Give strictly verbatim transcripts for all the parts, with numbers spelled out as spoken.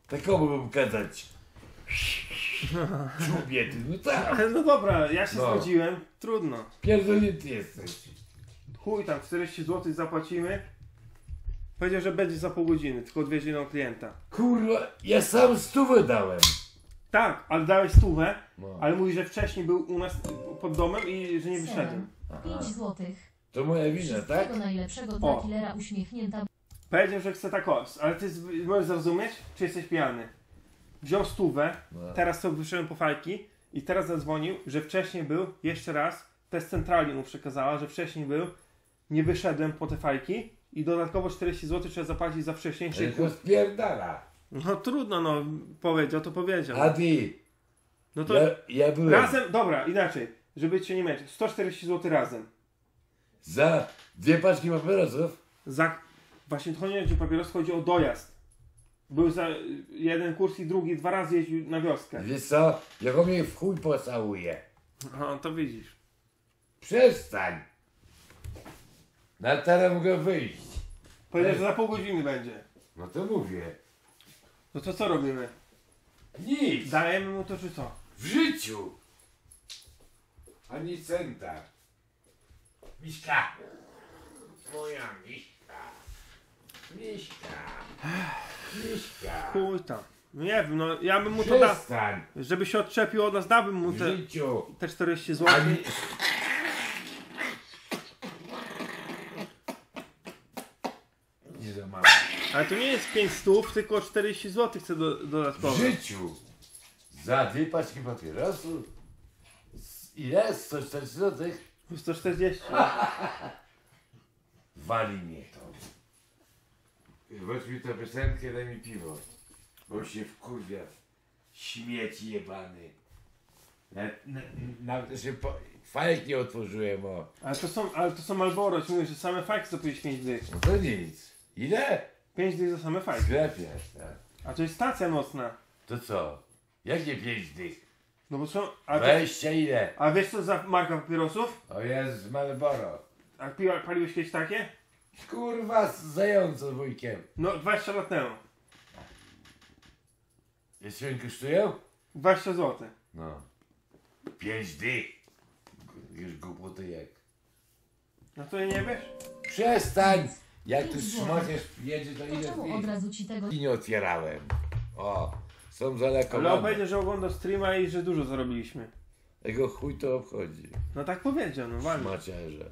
Takomu bym kazać. Człowiek, no tak. No dobra, ja się No. zgodziłem. Trudno. Pierdolnięty jesteś. Chuj tam, czterdzieści złotych zapłacimy. Powiedział, że będzie za pół godziny, tylko odwiezie nam klienta. Kurwa, ja sam stówę dałem. Tak, ale dałeś stówę, No. ale mówi, że wcześniej był u nas pod domem i że nie wyszedłem. pięć złotych. To moja wina, tak? Wszystkiego najlepszego dla O. killera uśmiechnięta. Powiedział, że chce tak os, ale ty z- możesz zrozumieć, czy jesteś pijany. Wziął stówę, No. teraz sobie wyszedłem po fajki i teraz zadzwonił, że wcześniej był, jeszcze raz, to jest centrali mu przekazała, że wcześniej był, nie wyszedłem po te fajki i dodatkowo czterdzieści złotych trzeba zapłacić za wcześniejszy Tylko kurs. spierdala. No trudno, no powiedział, to powiedział. A ty, No to ja, ja byłem razem, dobra, inaczej, żeby cię nie męczyć, sto czterdzieści złotych razem. za dwie paczki papierosów. Za, właśnie to nie chodzi o papieros, chodzi o dojazd. Był za jeden kurs i drugi, dwa razy jeździł na wioskę. Wiesz co, jak on mnie w chuj pocałuje. No to widzisz. Przestań. Na teren mogę wyjść. Powiedział, że za pół godziny będzie. No to mówię. No to co robimy? Nic. Dajemy mu to czy co? W życiu. Ani centa. Miśka. Moja Miśka. Miśka. Miśka. Chuj tam. No nie wiem, no ja bym mu to dał. Przestań. Żeby się odczepił od nas, dałbym mu W te, życiu. te czterdzieści Ani... złotych. Nie za mało. Ale to nie jest pięć stów, tylko czterdzieści złotych chcę do, W dodatkowo. życiu. Za dwie paczki papierosów. Z- Ile? sto czterdzieści złotych? sto czterdzieści. Wali mnie to. Weź mi tę piosenkę, daj mi piwo. Bo się wkurwia. Śmieci jebany. Nawet na, na, się po, fajek nie otworzyłem, o. Ale to są, ale to są Marlboro, ci mówię, że same fajki zapłacić pięć dych. No to nic. Ile? pięć dych za same W fajki. sklepie. Tak. A to jest stacja nocna. To co? Jakie pięć dych? No bo są... A, to, Weźcie ile? a wiesz co za marka papierosów? O jest Marlboro. A piła, paliłeś kiedyś takie? Kurwa z zającą wujkiem. No dwadzieścia lat temu. Jeszcze oni kosztują? dwadzieścia złotych. No. Pięć dych. Już głupoty jak. No to nie wiesz? Przestań! Jak tu Pięć szmaciarz jedzie, to To ile czemu od dych? razu ci tego I nie otwierałem. O, są Ale on zalekowane. powiedział, że oglądał streama i że dużo zarobiliśmy. Jego chuj to obchodzi. No tak powiedział, no walnie. Szmaciarze.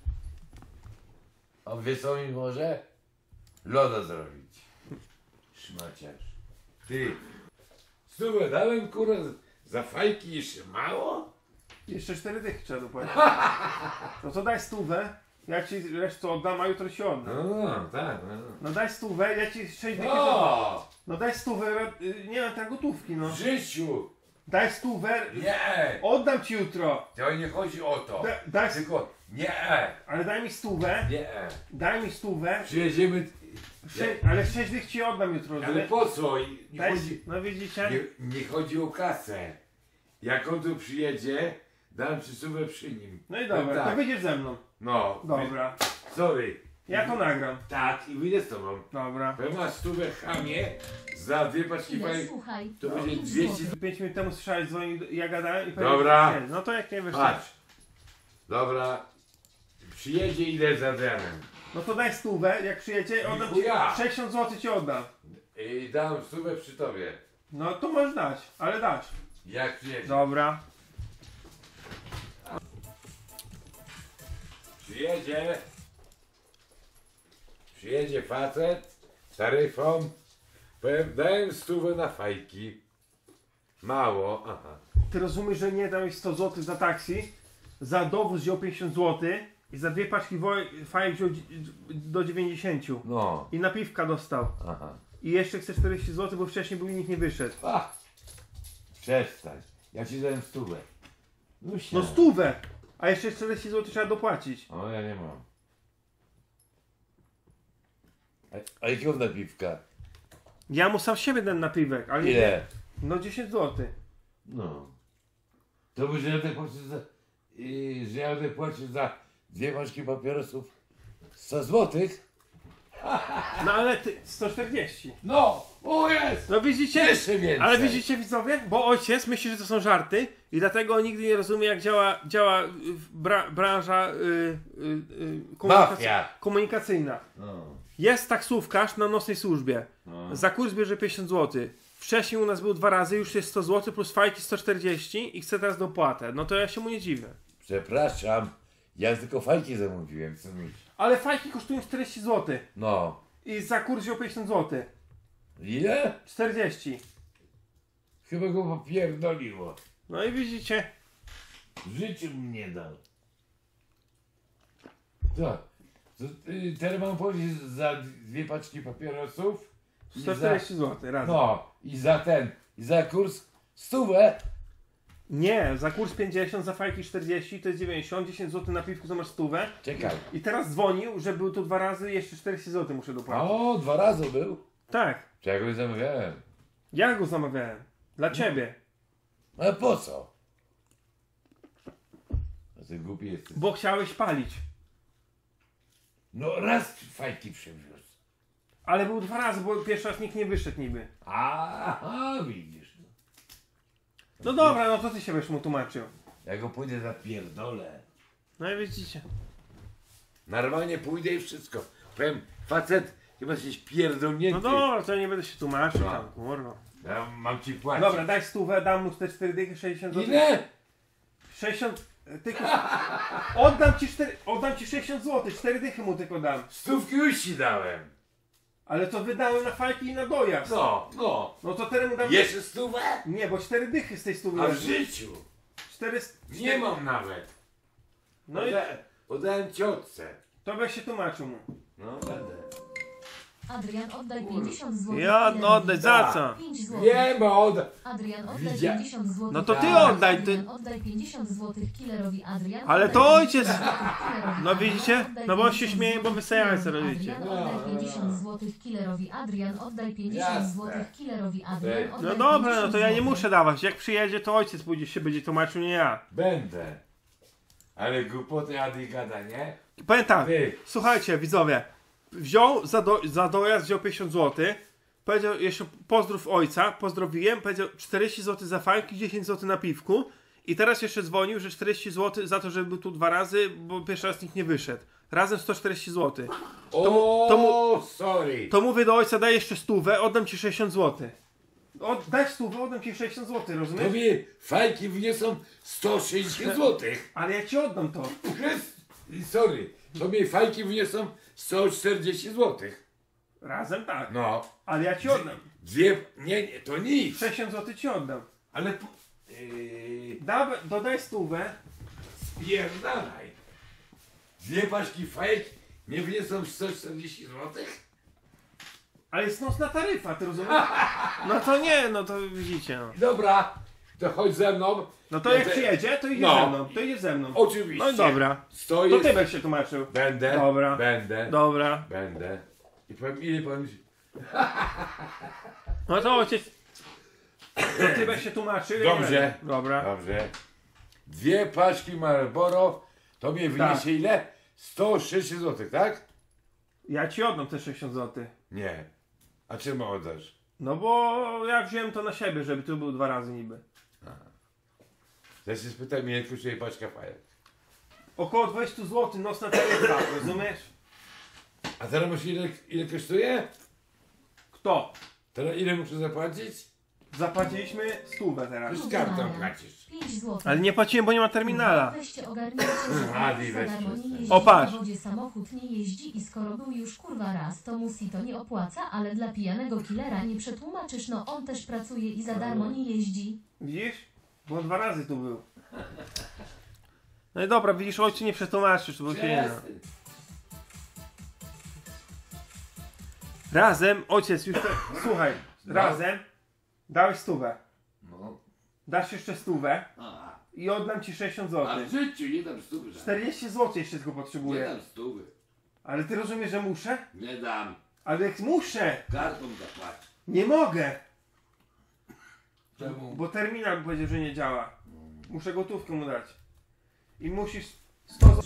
A wie co mi może? Loda zrobić. Szmaciarz. Ty. Stówę dałem kurwa za fajki jeszcze mało? Jeszcze cztery dychy trzeba dopłacić. No to daj stówę, ja ci resztę oddam, a jutro ci oddam. No, no tak. No, No daj stówę, ja ci sześć dychy. no. No daj stówę, y, nie mam tak gotówki, no. W życiu. Daj stówę, Nie. oddam ci jutro. To nie chodzi o to. Da, daj, Tylko nie. ale daj mi stówę, Nie. daj mi stówę, Przyjedziemy. sze, ale sześć dych ci oddam jutro. Ale rozumiesz? po co? Nie Daj, chodzi, no widzicie? nie, nie chodzi o kasę. Jak on tu przyjedzie, dam ci sumę przy nim. No i dobra, tak. to wyjdziesz ze mną. No. Dobra, Sorry. ja to nagram. Tak, i wyjdę z tobą. Dobra. Powiem masz stówę chamie za dwie paczki ile, fajek. słuchaj, To będzie pięć dwieście. złotych. Pięć minut temu słyszałeś, dzwonił, ja gadałem i Dobra. powiedział, że no to jak nie wiesz, Patrz. Dobra. Przyjedzie ile za drzewem. no to daj stówę, jak przyjedzie, oddam ci Chuja. sześćdziesiąt złotych ci oddam. I dam stówę przy tobie. No to możesz dać, ale dasz. Jak przyjedzie. Dobra. Przyjedzie. Przyjedzie facet z taryfą. Powiem, dałem stówę na fajki. Mało, aha. Ty rozumiesz, że nie dałeś sto złotych za taksi, za dowóz wziął pięćdziesiąt złotych i za dwie paczki woj- fajek wziął dzi- do dziewięćdziesięciu. No, I napiwka dostał. aha. I jeszcze chce czterdzieści złotych, bo wcześniej był i nikt nie wyszedł. A, przestań. Ja ci dałem stówę. No, No stówę! A jeszcze czterdzieści złotych trzeba dopłacić. O, ja nie mam. A, a jakiego napiwka? Ja mu sam siebie dam napiwek, ale nie. Ile? No dziesięć złotych. No. To by, że ja tutaj płacę za... Yy, że ja tutaj płacę za dwie paczki papierosów sto złotych? No ale ty sto czterdzieści. No! O ja! jest! No widzicie? Jeszcze więcej. Ale widzicie widzowie? Bo ojciec myśli, że to są żarty i dlatego nigdy nie rozumie jak działa, działa y, bra, branża y, y, y, komunikac- Mafia. komunikacyjna. No. Jest taksówkarz na nocnej służbie. No. Za kurs bierze pięćdziesiąt złotych. Wcześniej u nas był dwa razy, już jest sto złotych plus fajki sto czterdzieści i chce teraz dopłatę. No to ja się mu nie dziwię. Przepraszam, ja tylko fajki zamówiłem, co mi... Ale fajki kosztują czterdzieści złotych No. i za kurs wziął pięćdziesiąt złotych. Ile? czterdzieści. Chyba go popierdoliło. No i widzicie. W życiu mi nie dał. Co? To, y, teraz mam powiedzieć za dwie paczki papierosów? I sto za- czterdzieści złotych razem. No, i za ten, i za kurs stówę. Nie, za kurs pięćdziesiąt, za fajki czterdzieści, to jest dziewięćdziesiąt, dziesięć złotych na piwku za masz stówę. Czekaj. I teraz dzwonił, że był tu dwa razy, jeszcze czterdzieści złotych muszę dopłacić. O, dwa razy był. Tak, Czego nie zamawiałem? ja go zamawiałem. Dla ciebie. Ale po co? A ty głupi jesteś. Bo chciałeś palić. No raz fajki przywiózł. Ale był dwa razy, bo pierwszy raz nikt nie wyszedł niby. Aha, widzisz. No dobra, no to ty się będziesz mu tłumaczył. Ja go pójdę za pierdolę. No i widzicie. Normalnie pójdę i wszystko. Powiem, facet, chyba jesteś pierdolnięty. No dobra, to ja nie będę się tłumaczył No. tam, kurwa. Ja mam ci płacić. Dobra, daj stówę, dam mu te cztery dychy, sześćdziesiąt złotych. Ile? sześćdziesiąt... Tylko... Oddam ci cztery... Oddam ci sześćdziesiąt złotych, cztery dychy mu tylko dam. Stówki już ci dałem. Ale to wydałem na fajki i na dojazd. No, no. No to teraz mu dam... Jeszcze stówę? Nie, bo cztery dychy z tej stówy A w leży. życiu. Cztery... Nie mam nawet. No i Poda- Podałem ciotce. to weź się tłumaczył mu. No, będę. Adrian, oddaj pięćdziesiąt złotych. Ja, Ile no oddaj, za Tak. co? pięć złotych. Wiem, od... Adrian, oddaj Widzia- pięćdziesiąt złotych. No to ty Tak. oddaj, ty... Adrian, oddaj pięćdziesiąt złotych killerowi Adrian. Ale oddaj to ojciec- pięćdziesiąt złotych killerowi No Adrian, widzicie? oddaj No bo on się pięćdziesiąt śmieje, bo złotych wy sobie jajca killerowi robicie. Adrian, oddaj pięćdziesiąt złotych killerowi Adrian, oddaj pięćdziesiąt Jasne. złotych killerowi Adrian, Ej. No oddaj dobra, no pięćdziesiąt to ja nie złotych. muszę dawać. Jak przyjedzie, to ojciec pójdzie się będzie tłumaczył, nie ja. Będę. Ale głupoty Adi gada, nie? Powiem tak, Ty. słuchajcie widzowie, wziął za, do, za dojazd wziął pięćdziesiąt złotych, powiedział jeszcze pozdrów ojca, pozdrowiłem, powiedział czterdzieści złotych za fajki, dziesięć złotych na piwku i teraz jeszcze dzwonił, że czterdzieści złotych za to, że był tu dwa razy, bo pierwszy raz nikt nie wyszedł. Razem sto czterdzieści złotych. O, to mu- sorry. To mówię do ojca, daj jeszcze stówę, oddam ci sześćdziesiąt złotych. Od, daj stówę, oddam ci sześćdziesiąt złotych, rozumiesz? Tobie fajki wniosą sto sześćdziesiąt złotych. Ale ja ci oddam to. Przez... Sorry. Tobie fajki wniosą sto czterdzieści złotych. Razem tak. No. Ale ja ci oddam. Dwie... Nie, nie, to nic. sześćdziesiąt złotych ci oddam. Ale... po- Yy... Da, dodaj stówę. Spierdalaj. Dwie paczki fajek nie wniosą sto czterdzieści złotych? Ale jest nocna taryfa, ty rozumiesz? No to nie, no to widzicie. No, Dobra, to chodź ze mną. no to Ja jak te- przyjedzie, to idzie No. ze mną. To idzie ze mną. Oczywiście. No i dobra. Sto To jest... ty będziesz się tłumaczył. Będę. Dobra. Będę. Dobra. Będę. I powiem, ile powiem... No to ojciec. To ty będziesz się tłumaczył. ja nie Dobrze. będę. Dobra. Dobrze. Dwie paczki Marlboro, tobie wyniesie Tak. ile? sto sześćdziesiąt złotych, tak? Ja ci oddam te sześćdziesiąt złotych. Nie. A czemu oddasz? No bo ja wziąłem to na siebie, żeby tu był dwa razy niby. Ja się spytam, ile kosztuje paczka fajek. Około dwadzieścia złotych nocna taryfa, rozumiesz? A teraz masz ile, ile kosztuje? Kto? Teraz ile muszę zapłacić? Zapłaciliśmy stówę teraz. Już kartą płacisz. pięć złotych. Ale nie płaciłem, bo nie ma terminala. Weźcie ogarnijcie, że Adi, za weź darmo nie przestań. jeździ, O, patrz. w wodzie samochód nie jeździ i skoro był już kurwa raz, to mu si to nie opłaca, ale dla pijanego killera nie przetłumaczysz, no on też pracuje i za darmo nie jeździ. Widzisz? Bo on dwa razy tu był. No i dobra, widzisz, ojcu nie przetłumaczysz, bo się nie da. Przestań. Razem, ojciec już to... Słuchaj, No. razem dałeś stówę. No. Dasz jeszcze stówę A, i oddam ci sześćdziesiąt a w złotych. życiu nie dam stówy. żadnej. czterdzieści złotych jeszcze tylko Nie potrzebuję. dam stówy. Ale ty rozumiesz, że muszę? Nie dam. Ale jak muszę! Kartą zapłać. Nie mogę! Czemu? Bo terminal powiedział, że nie działa. Muszę gotówkę mu dać. I musisz sto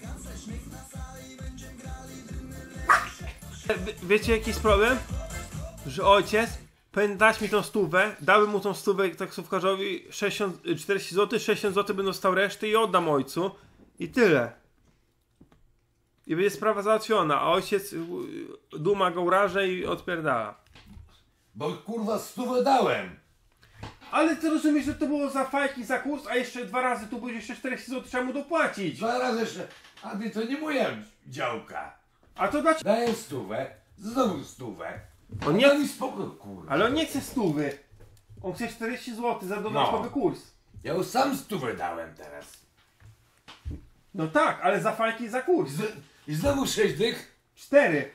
Wie- Wiecie jaki jest problem? że ojciec powinien dać mi tą stówę, dałbym mu tą stówę taksówkarzowi sześćdziesiąt, czterdzieści złotych, sześćdziesiąt złotych bym dostał resztę i oddam ojcu. I tyle. I będzie sprawa załatwiona, a ojciec y, duma go uraża i odpierdala. Bo kurwa stówę dałem. Ale ty rozumiesz, że to było za fajki, za kurs, a jeszcze dwa razy tu będzie jeszcze czterdzieści złotych trzeba mu dopłacić. Dwa razy jeszcze. A ty to nie moja działka. A to dlaczego? Daję stówę, znowu stówę. On Nie nie, mi spokój, kurwa. ale on nie chce stówy. On chce czterdzieści złotych za dodatkowy No. kurs. Ja już sam stówę dałem teraz. No tak, ale za fajki i za kurs. I, z, i znowu sześć dych. Cztery.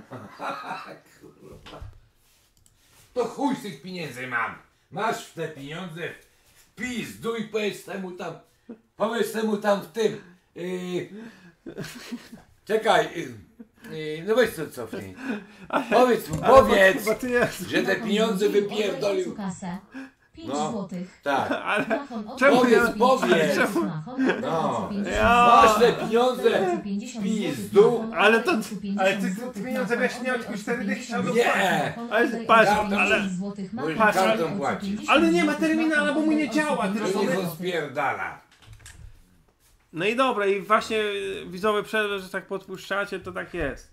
Kurwa. To chuj z tych pieniędzy mam. Masz w te pieniądze w pizdu i powiedz temu tam. Powiedz temu tam w tym. Yy, czekaj. Yy, yy, no weź co cofnij. Powiedz mu, powiedz, Bo ty nie... że te pieniądze wypierdolił. kasę. pięć No. złotych. Tak. Ale... Machon Czemu oddał ja- pięć powiedz? złotych. Machon oddał No. pięćdziesiąt Ja- Masz te złotych. pieniądze. pięćdziesiąt pizdu. złotych. Machon Ale to- oddał pięćdziesiąt ale ty- ty złotych. pieniądze Machon wiesz, nie miał oddał tylko cztery dychy, pięćdziesiąt trzeba złotych. Nie. Machon Ale oddał patrz, pięćdziesiąt ale- złotych. Możesz Machon kartą oddał płacić. pięćdziesiąt Ale nie ma złotych. terminala, bo mu nie Machon działa, ty oddał To rozumiesz? niech pięćdziesiąt on spierdala. No i dobra, i właśnie y, widzowie przerwę, że tak podpuszczacie, to tak jest.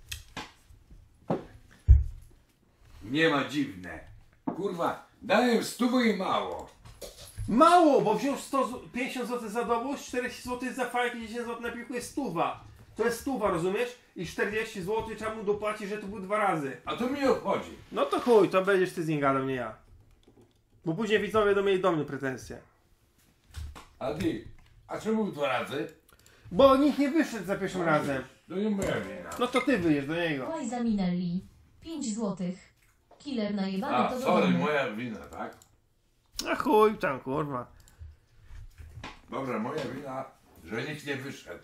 Nie ma dziwne. Kurwa, dałem stówę i mało. Mało, bo wziął sto, zł- pięćdziesiąt złotych za dowóz, czterdzieści złotych za fajki, dziesięć złotych na piłkę jest stuwa. To jest stuwa, rozumiesz? I czterdzieści złotych trzeba mu dopłacić, że to był dwa razy. A to mnie obchodzi. No to chuj, to będziesz ty z nim gadał, nie ja. Bo później widzowie będą mieli do mnie pretensje. A ty, a czemu dwa razy? Bo nikt nie wyszedł za pierwszym razem. To nie moja wina. No to ty wyjdziesz do niego. Łajza Minelli. pięć złotych. Killer najebany A, to do sorry, domu. moja wina, tak? A chuj tam, kurwa. Dobra, moja wina, że nikt nie wyszedł.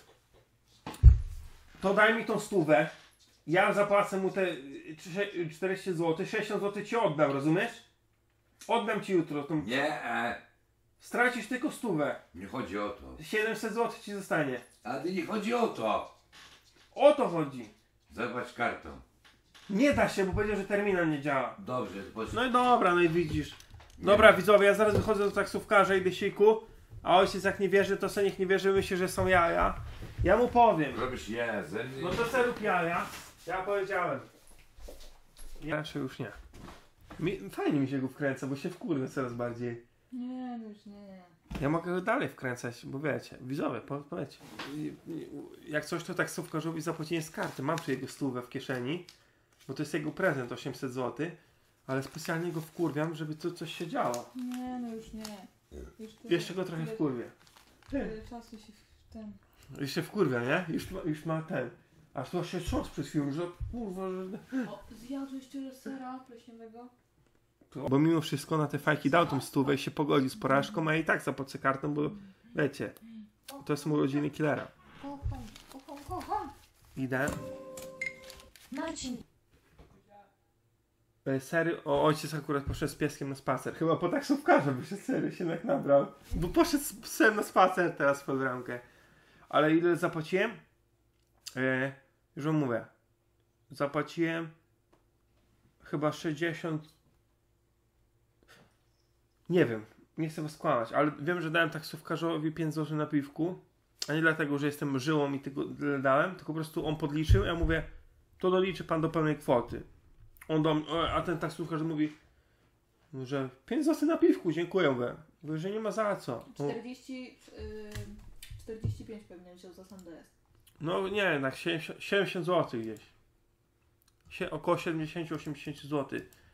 To daj mi tą stówę. Ja zapłacę mu te y, trze- czterdzieści złotych, sześćdziesiąt złotych ci oddam, rozumiesz? Oddam ci jutro tą... Nie, e, Stracisz tylko stówę. nie chodzi o to. siedemset złotych ci zostanie. Ale nie chodzi o to. O to chodzi. Zobacz kartą. Nie da się, bo powiedział, że terminal nie działa. Dobrze, bo... No i dobra, no i widzisz. Dobra, widzowie, ja zaraz wychodzę do taksówkarza, idę siku, a ojciec jak nie wierzy, to se niech nie wierzy, myśli, że są jaja. Ja mu powiem. Robisz je ze mnie. No to se rób jaja. Ja powiedziałem. Ja raczej już nie. Mi, fajnie mi się go wkręca, bo się wkurwę coraz bardziej. Nie, no już nie. Ja mogę go dalej wkręcać, bo wiecie, widzowie, po, powiecie. I- i- Jak coś, to taksówkarzowi zapłaciłem z karty. Mam tu jego stówę w kieszeni, bo to jest jego prezent, osiemset złotych, ale specjalnie go wkurwiam, żeby tu coś się działo. Nie, no już nie. Już tyle, Jeszcze go trochę tyle- wkurwię. tyle czasu się w ten... Już się wkurwia, nie? Już ma, już ma ten. Aż to się trząs przed chwilą, że kurwa, że... O, zjadłeś tyle sera pleśniowego? Bo mimo wszystko na te fajki dał tą stówę i się pogodził z porażką, a ja i tak zapłacę kartą, bo wiecie, to są urodziny killera. Kocham, kocham, kocham. Idę. Marcin. E, Sery, o, ojciec akurat poszedł z pieskiem na spacer. Chyba po taksówkarza wyszedł, sery się tak nabrał. Bo poszedł z psem na spacer teraz pod bramkę. Ale ile zapłaciłem? E, już wam mówię. Zapłaciłem chyba sześćdziesiąt. Nie wiem, nie chcę was skłamać, ale wiem, że dałem taksówkarzowi pięć złotych na piwku. A nie dlatego, że jestem żyłą i tego tyle dałem, tylko po prostu on podliczył. Ja mówię, to doliczy pan do pełnej kwoty. On do mnie, a ten taksówkarz mówi, że pięć złotych na piwku, dziękuję. Mówię, mówię, że nie ma za co. No, czterdzieści, yy, czterdzieści pięć pewnie wziął za sam dojazd. no nie, tak siedemdziesiąt, siedemdziesiąt złotych gdzieś. Sie, około siedemdziesiąt do osiemdziesięciu złotych.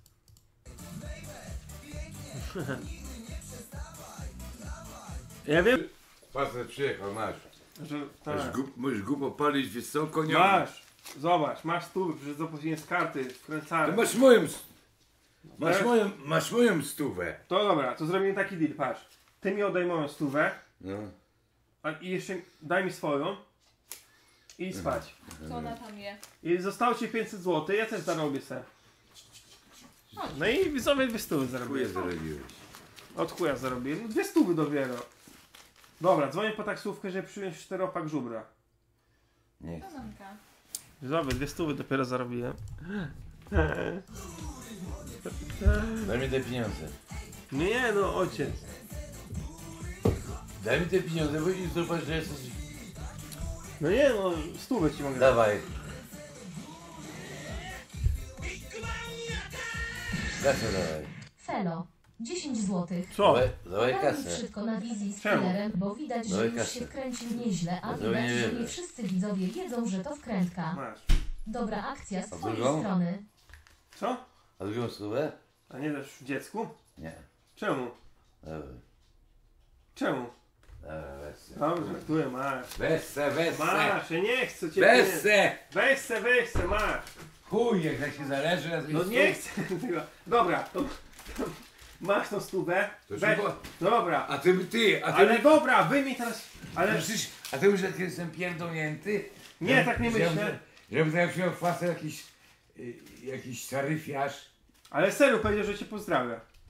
Ja wiem, Facet przyjechał, masz. że Możesz, tak. gup, możesz głupo palić, wiesz co, koniowi. Masz, zobacz, masz tu, że zapłaciłem z karty, To wkręcałem. masz moją... s- Masz Teraz- moją, masz moją stówę. To dobra, to zrobimy taki deal, patrz. Ty mi oddaj moją stówę, No. a i jeszcze daj mi swoją i idź spać. Co ona tam je? I zostało ci pięćset złotych, ja też zarobię se. No i widzowie dwie stówy Chuja zarobiłem. zarobiłeś. Od chuja zarobiłem. Dwie stówy dopiero. Dobra, dzwonię po taksówkę, żeby przyjąć czteropak żubra. Nie chcę. Kananka. Widzowie, dwie stówy dopiero zarobiłem. Daj mi te pieniądze. Nie no, ojciec. Daj mi te pieniądze, bo i zobacz, że jesteś... No nie no, stówę ci mogę dać. Dawaj. Kasę dawaj. Felo. dziesięć złotych. Co? Dawaj, dawaj Daj mi kasę. wszystko na wizji z Czemu? killerem, bo widać, że Dawaj już kasę. się wkręcił nieźle, a Ja to widać, nie że wierzę. nie wszyscy widzowie wiedzą, że to wkrętka. Masz. Dobra akcja z A twojej drugą? strony. Co? A drugą stówę? A nie dasz dziecku? Nie. Czemu? Dawaj. Czemu? Dawaj, weź se. Dobrze, żartuję, masz. Weź se, weź se. Masz, ja nie chcę cię. Weź pieniędzy. se. Weź se, weź se, masz. Chuj, jak tak się zależy na No nie chcę tego. Dobra, to, to masz tą stówę. To Weź. szybko. Dobra. A ty, ty, a ty... Ale dobra, wyjmij teraz. Ale Ale przecież, a ty już jak jestem pierdolnięty? Nie, że- tak nie że- myślę. Żebym teraz miał kwasę jakiś, y, jakiś taryfiarz. Ale serio powiedział, że cię pozdrawia.